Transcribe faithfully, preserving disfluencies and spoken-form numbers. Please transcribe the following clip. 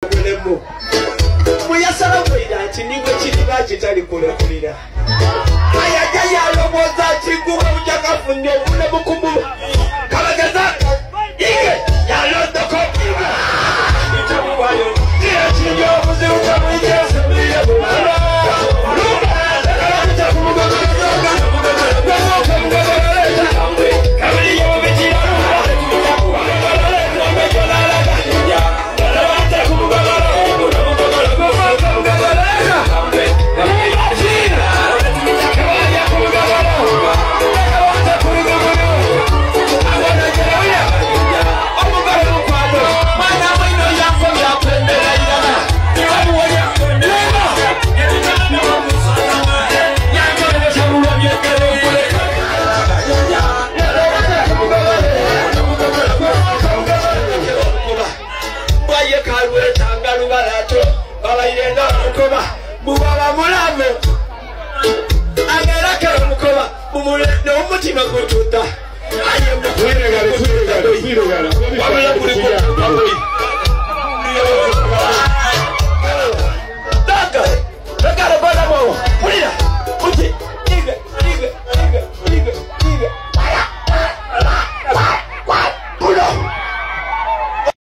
mulemu muyasala kwira ati niwe kiriba kitali kulekulira ayajja yalomoza kiguba ujakafunye obune bukumu kabagaza ige yalondoko itamubayo tiya kinyo obuzibu bwamuyise biye bumala Bubaba mulame agera mukoba bumule no mutima gututa aye mu kwirega kwirega kwirega wabula kuri ko